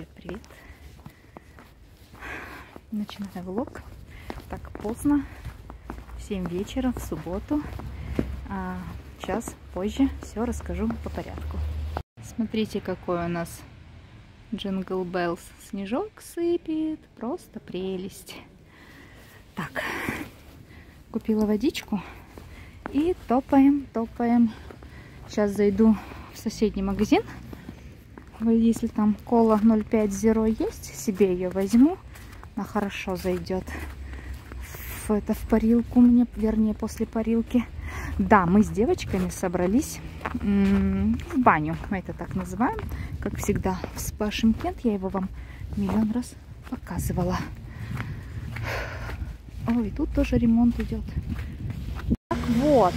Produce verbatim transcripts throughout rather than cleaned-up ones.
Привет. Начинаю влог. Так поздно. В семь вечера в субботу. А час позже все расскажу по порядку. Смотрите, какой у нас Джингл Беллс. Снежок сыпет. Просто прелесть. Так. Купила водичку. И топаем, топаем. Сейчас зайду в соседний магазин. Если там кола ноль пять зеро есть, себе ее возьму. Она хорошо зайдет в, это, в парилку мне, вернее, после парилки. Да, мы с девочками собрались в баню. Мы это так называем. Как всегда, в спа Шымкент. Я его вам миллион раз показывала. Ой, и тут тоже ремонт идет. Так вот.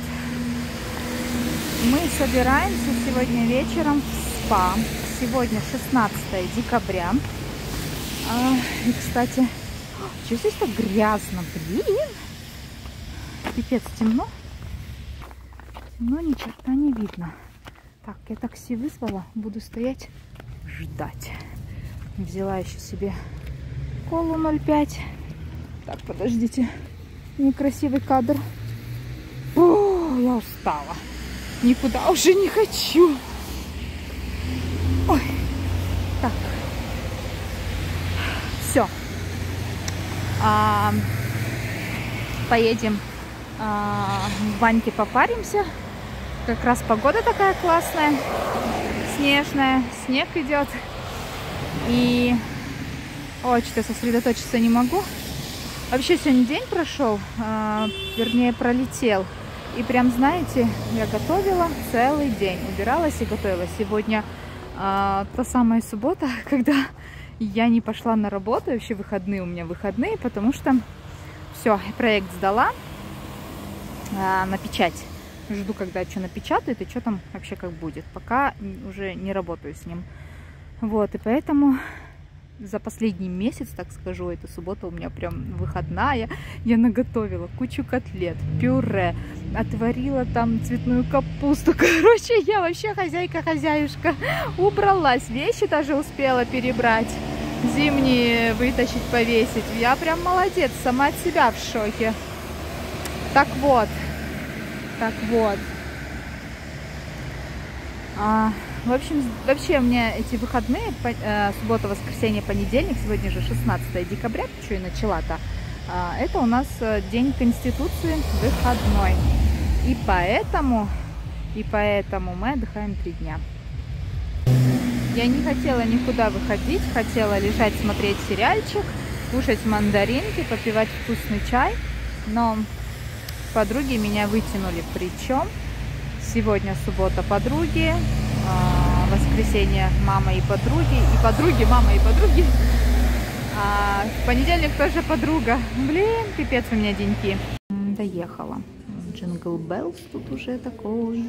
Мы собираемся сегодня вечером в спа. Сегодня шестнадцатое декабря. А, и, кстати, что здесь так грязно? Блин! Пипец, темно. Темно, ни черта не видно. Так, я такси вызвала. Буду стоять, ждать. Взяла еще себе колу ноль пять. Так, подождите. Некрасивый кадр. О, я устала. Никуда уже не хочу. Ой. Так. Все. А, поедем а, в баньке попаримся. Как раз погода такая классная. Снежная. Снег идет. И ой, что-то сосредоточиться не могу. Вообще сегодня день прошел. А, вернее, пролетел. И прям, знаете, я готовила целый день. Убиралась и готовила. Сегодня а, та самая суббота, когда я не пошла на работу. Вообще выходные у меня выходные, потому что все, проект сдала а, на печать. Жду, когда что напечатают и что там вообще как будет. Пока уже не работаю с ним. Вот, и поэтому... За последний месяц, так скажу, эта суббота у меня прям выходная. Я наготовила кучу котлет, пюре, отварила там цветную капусту. Короче, я вообще хозяйка-хозяюшка. Убралась, вещи даже успела перебрать, зимние вытащить, повесить. Я прям молодец, сама от себя в шоке. Так вот, так вот. А... В общем, вообще у меня эти выходные, суббота, воскресенье, понедельник, сегодня же шестнадцатое декабря, что и начала-то, это у нас День Конституции, выходной. И поэтому, и поэтому мы отдыхаем три дня. Я не хотела никуда выходить, хотела лежать, смотреть сериальчик, кушать мандаринки, попивать вкусный чай, но подруги меня вытянули. Причем сегодня суббота подруги, воскресенье мама и подруги, и подруги, мама и подруги. А в понедельник тоже подруга. Блин, пипец у меня деньки. Доехала. Джингл Беллс тут уже такой.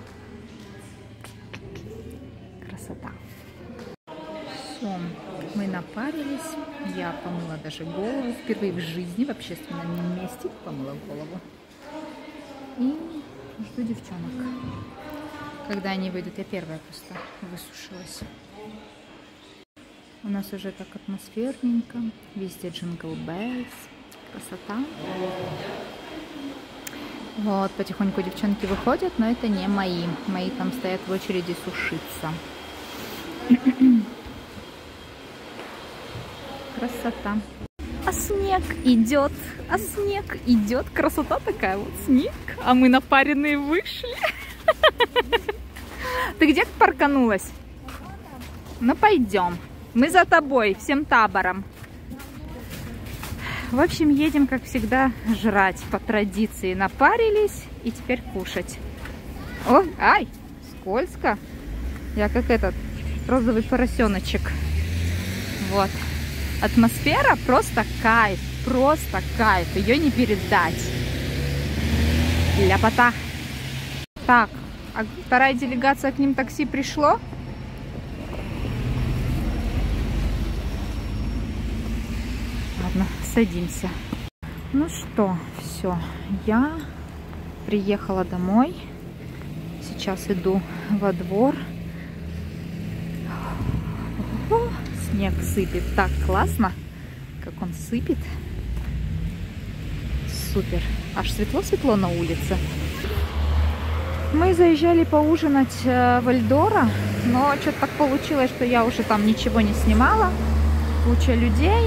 Красота. Все, мы напарились. Я помыла даже голову. Впервые в жизни в общественном месте помыла голову. И жду девчонок. Когда они выйдут, я первая просто высушилась. У нас уже так атмосферненько. Везде Джингл Беллс. Красота. Вот, потихоньку девчонки выходят, но это не мои. Мои там стоят в очереди сушиться. Красота. А снег идет. А снег идет. Красота такая вот. Снег. А мы напаренные вышли. Ты где парканулась? Ну, пойдем. Мы за тобой, всем табором. В общем, едем, как всегда, жрать. По традиции напарились и теперь кушать. О, ай, скользко. Я как этот розовый поросеночек. Вот. Атмосфера просто кайф. Просто кайф. Ее не передать. Ляпота. Так. А вторая делегация к ним такси пришло. Ладно, садимся. Ну что, все. Я приехала домой. Сейчас иду во двор. О, снег сыпет так классно, как он сыпет. Супер. Аж светло-светло на улице. Мы заезжали поужинать в Эльдоро, но что-то так получилось, что я уже там ничего не снимала. Куча людей,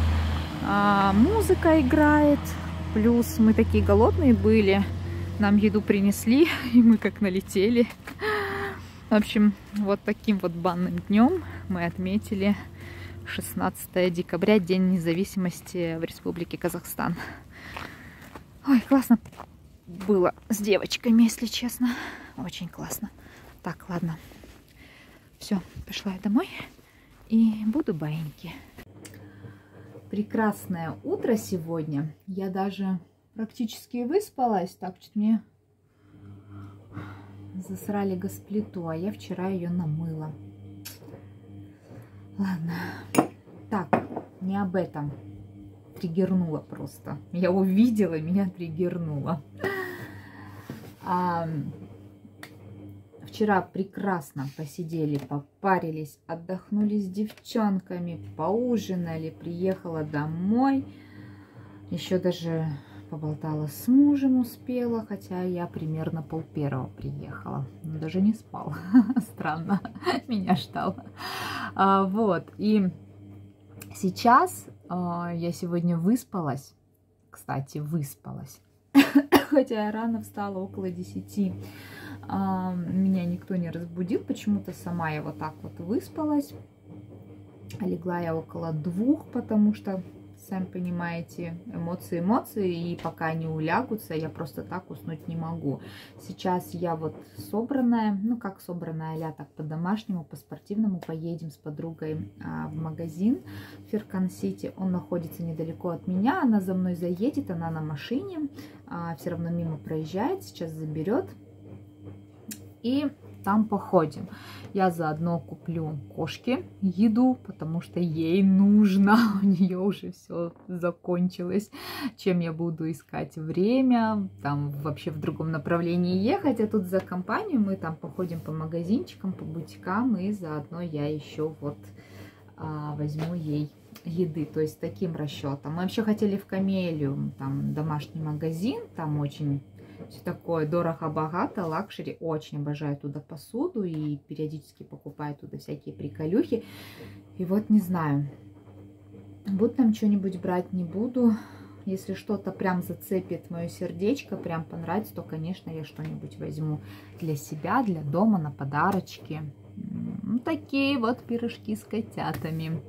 музыка играет, плюс мы такие голодные были, нам еду принесли, и мы как налетели. В общем, вот таким вот банным днем мы отметили шестнадцатое декабря, День независимости в Республике Казахстан. Ой, классно было с девочками, если честно. Очень классно. Так, ладно. Все, пошла я домой и буду баиньки. Прекрасное утро сегодня. Я даже практически выспалась. Так, что мне засрали газплиту, а я вчера ее намыла. Ладно. Так, не об этом. Триггернула просто. Я увидела, меня триггернула. А, вчера прекрасно посидели, попарились, отдохнули с девчонками, поужинали, приехала домой. Еще даже поболтала с мужем, успела, хотя я примерно пол первого приехала. Он даже не спал. Странно, меня ждал. А, вот, и сейчас а, я сегодня выспалась. Кстати, выспалась. Хотя я рано встала, около десяти. А, меня никто не разбудил. Почему-то сама я вот так вот выспалась. Легла я около двух, потому что, сами понимаете, эмоции, эмоции. И пока они улягутся, я просто так уснуть не могу. Сейчас я вот собранная, ну как собранная, а-ля так по-домашнему, по-спортивному. Поедем с подругой а, в магазин Феркан Сити. Он находится недалеко от меня. Она за мной заедет, она на машине. А, все равно мимо проезжает, сейчас заберет. И там походим. Я заодно куплю кошке еду, потому что ей нужно. У нее уже все закончилось. Чем я буду искать время, там вообще в другом направлении ехать. А тут за компанию мы там походим по магазинчикам, по бутикам. И заодно я еще вот а, возьму ей еды. То есть таким расчетом. Мы вообще хотели в Камелию, там домашний магазин, там очень... Все такое дорого-богато, лакшери. Очень обожаю туда посуду и периодически покупаю туда всякие приколюхи. И вот не знаю, буду там что-нибудь брать, не буду. Если что-то прям зацепит мое сердечко, прям понравится, то, конечно, я что-нибудь возьму для себя, для дома, на подарочки. Ну, такие вот пирожки с котятами.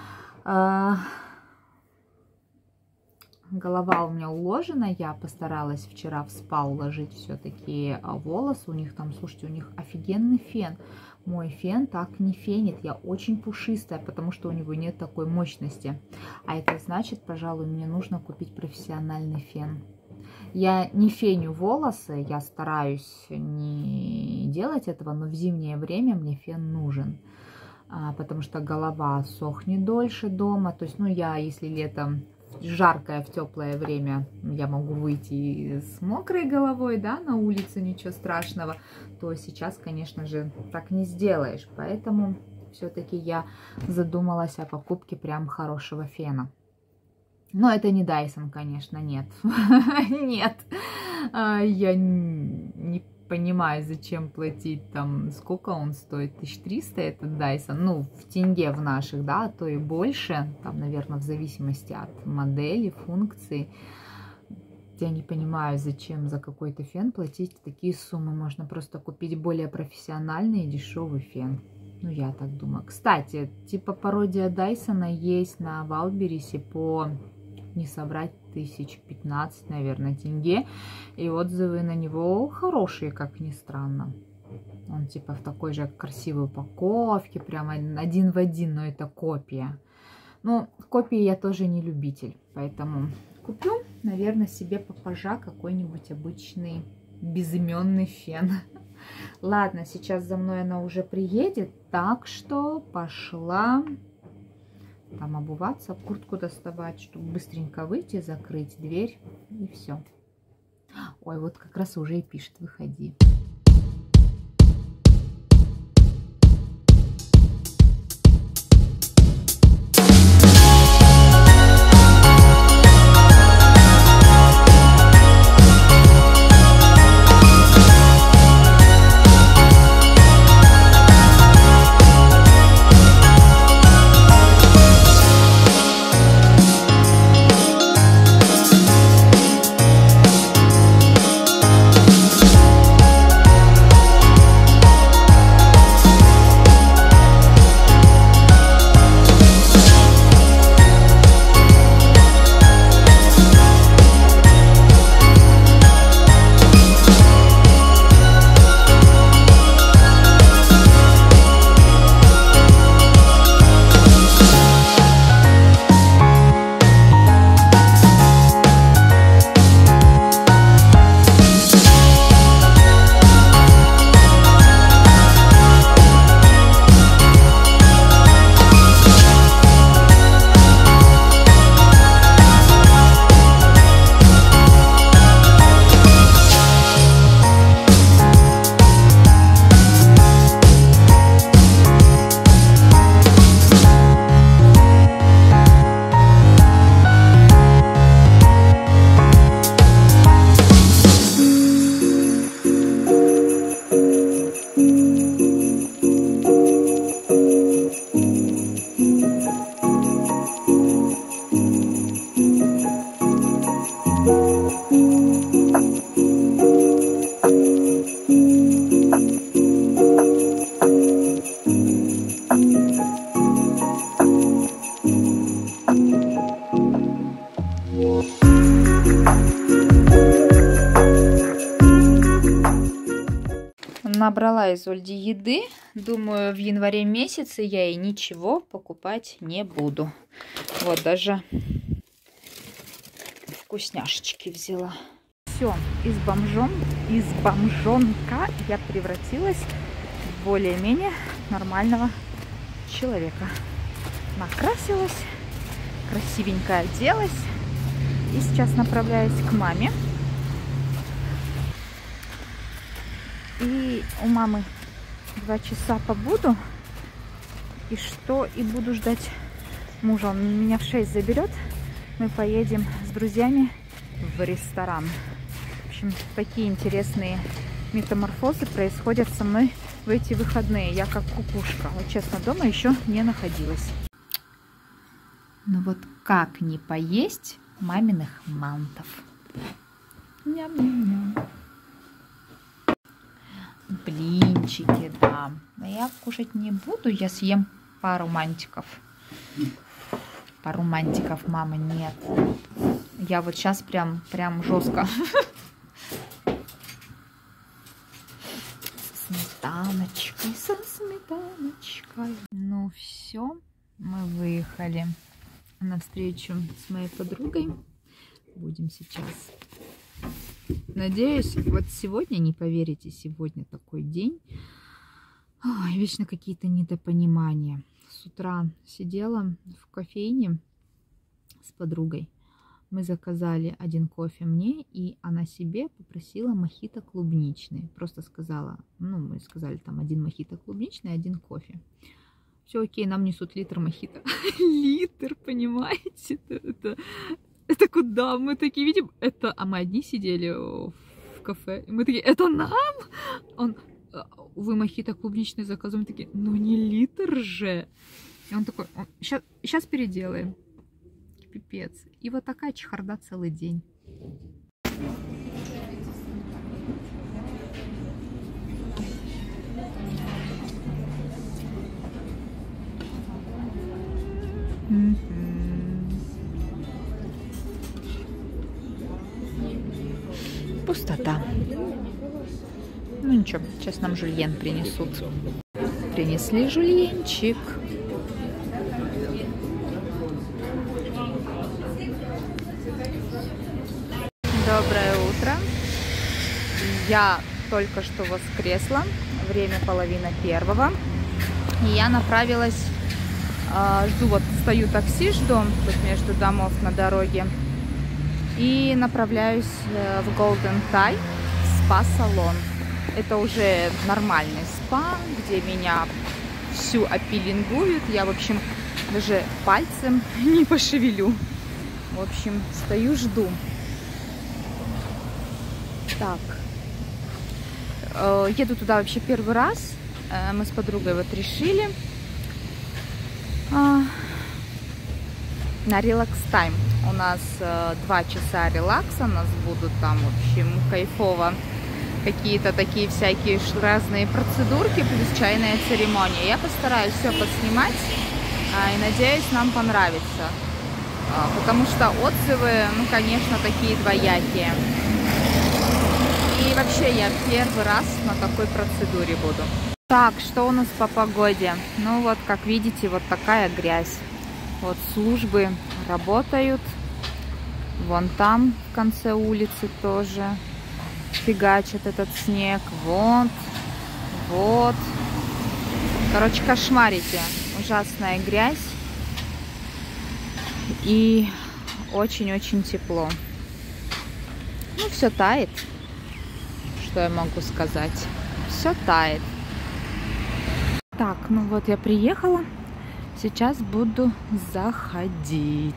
Голова у меня уложена, я постаралась вчера в спа уложить все-таки волосы. У них там, слушайте, у них офигенный фен. Мой фен так не фенит, я очень пушистая, потому что у него нет такой мощности. А это значит, пожалуй, мне нужно купить профессиональный фен. Я не феню волосы, я стараюсь не делать этого, но в зимнее время мне фен нужен. Потому что голова сохнет дольше дома. То есть, ну, я, если летом... жаркое, в теплое время я могу выйти с мокрой головой, да, на улице, ничего страшного, то сейчас, конечно же, так не сделаешь. Поэтому все-таки я задумалась о покупке прям хорошего фена. Но это не Dyson, конечно, нет. Нет. Я не понимаю, зачем платить там, сколько он стоит, тысяча триста этот Dyson, ну, в тенге в наших, да, а то и больше, там, наверное, в зависимости от модели, функции. Я не понимаю, зачем за какой-то фен платить такие суммы, можно просто купить более профессиональный и дешевый фен. Ну, я так думаю. Кстати, типа пародия Дайсона есть на Вайлдберрисе по, не соврать, тысяч пятнадцать, наверное, тенге. И отзывы на него хорошие, как ни странно. Он типа в такой же красивой упаковке, прямо один в один, но это копия. Ну, копии я тоже не любитель, поэтому куплю, наверное, себе попажа какой-нибудь обычный безыменный фен. Ладно, сейчас за мной она уже приедет, так что пошла там обуваться, куртку доставать, чтобы быстренько выйти, закрыть дверь и все. Ой, вот как раз уже и пишет: выходи. Набрала из Ольди еды. Думаю, в январе месяце я ей ничего покупать не буду. Вот даже вкусняшечки взяла. Все, из бомжом, из бомжонка я превратилась в более-менее нормального человека. Накрасилась, красивенько оделась. И сейчас направляюсь к маме. И у мамы два часа побуду. И что? И буду ждать мужа. Он меня в шесть заберет. Мы поедем с друзьями в ресторан. В общем, такие интересные метаморфозы происходят со мной в эти выходные. Я как кукушка. Вот честно, дома еще не находилась. Ну вот как не поесть маминых мантов? Ням-ням-ням. Блинчики, да. Но я кушать не буду. Я съем пару мантиков. Пару мантиков, мама, нет. Я вот сейчас прям, прям жестко. Сметаночкой, со сметаночкой. Ну все, мы выехали на встречу с моей подругой. Будем сейчас. Надеюсь, вот сегодня, не поверите, сегодня такой день. Ой, вечно какие-то недопонимания. С утра сидела в кофейне с подругой. Мы заказали один кофе мне, и она себе попросила мохито клубничный. Просто сказала, ну, мы сказали там один мохито клубничный, один кофе. Все окей, нам несут литр мохито. Литр, понимаете? Это, это, это куда? Мы такие видим, это... А мы одни сидели в кафе. И мы такие, это нам? Он, вы мохито клубничный заказываем? Мы такие, ну не литр же. И он такой, он, сейчас, сейчас переделаем. Пипец. И вот такая чехарда целый день. Пустота. Ну ничего, сейчас нам жульен принесут. Принесли жульенчик. Доброе утро. Я только что воскресла. Время половина первого. И я направилась, э, жду, вот стою такси, жду тут между домов на дороге. И направляюсь э, в Golden Thai спа-салон. Это уже нормальный спа, где меня всю опилингуют. Я, в общем, даже пальцем не пошевелю. В общем, стою, жду. Так, э, еду туда вообще первый раз. Э, мы с подругой вот решили э, на релакс-тайм. У нас э, два часа релакса, у нас будут там, в общем, кайфово. Какие-то такие всякие разные процедурки, плюс чайная церемония. Я постараюсь все поснимать э, и надеюсь, нам понравится. Э, потому что отзывы, ну, конечно, такие двоякие. И вообще я первый раз на такой процедуре буду. Так, что у нас по погоде? Ну вот, как видите, вот такая грязь. Вот службы работают. Вон там, в конце улицы тоже фигачит этот снег. Вот, вот. Короче, кошмарите. Ужасная грязь. И очень-очень тепло. Ну, все тает. Что я могу сказать? Все тает. Так, ну вот я приехала. Сейчас буду заходить.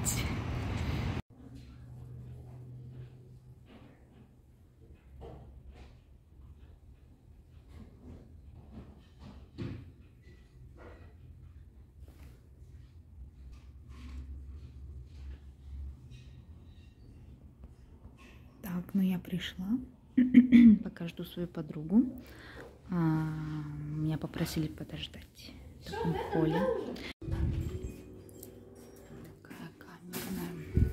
Так, ну я пришла. Пока жду свою подругу. А, меня попросили подождать в таком холле. Такая камерная.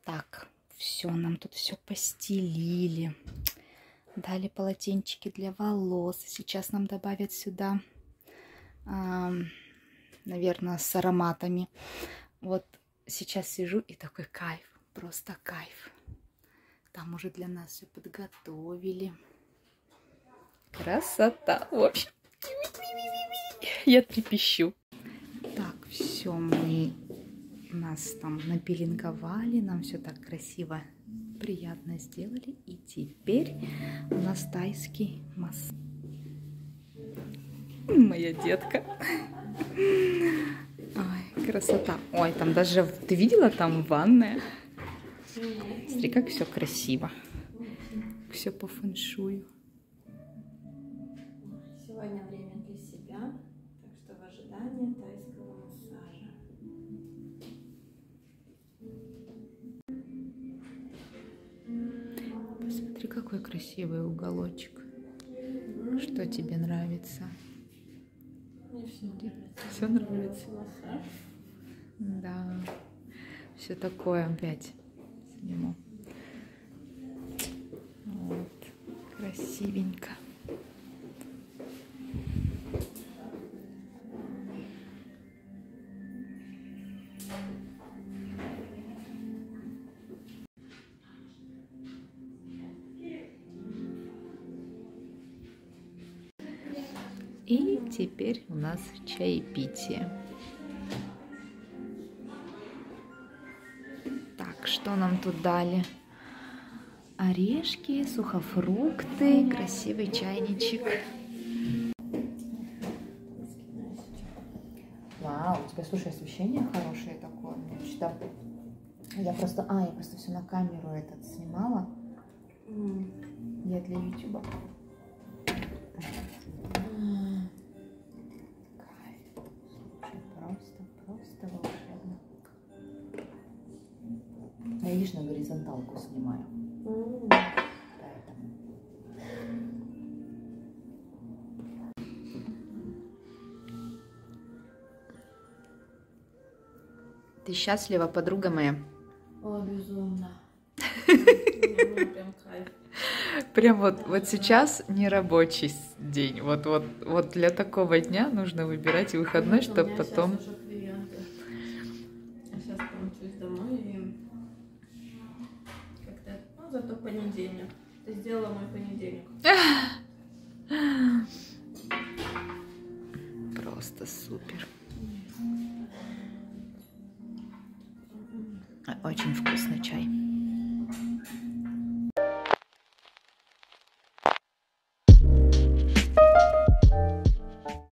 Так, все, нам тут все постелили. Дали полотенчики для волос. Сейчас нам добавят сюда, э, наверное, с ароматами. Вот сейчас сижу и такой кайф, просто кайф. Там уже для нас все подготовили. Красота, в общем. Я трепещу. Так, все, мы нас там напеленговали, нам все так красиво, приятно сделали. И теперь у нас тайский массаж. Моя детка. Ой, красота. Ой, там даже, ты видела, там ванная? Смотри, как все красиво. Все по фэншую. Сегодня время для себя, так что в ожидании тайского массажа. Посмотри, какой красивый уголочек. Что тебе нравится? Мне все нравится. Все нравится. Массаж. Да. Все такое опять сниму. Вот. Красивенько. И теперь у нас чаепитие. Так, что нам тут дали? Орешки, сухофрукты, красивый чайничек. Вау, у тебя, слушай, освещение хорошее такое. Что? Я просто, а, я просто все на камеру этот снимала. Mm. Я для ютуба. Просто, просто волшебно. Я, видишь, на горизонталку снимаю. Mm. Поэтому. Ты счастлива, подруга моя? О, безумно. Прям кайф. Прям вот, вот сейчас не рабочий день. Вот, вот, вот для такого дня нужно выбирать выходной, ну, чтобы потом... Сейчас уже клиенты. Я сейчас помчусь домой и как-то... Ну, зато понедельник. Ты сделала мой понедельник. Просто супер. Очень вкусный чай.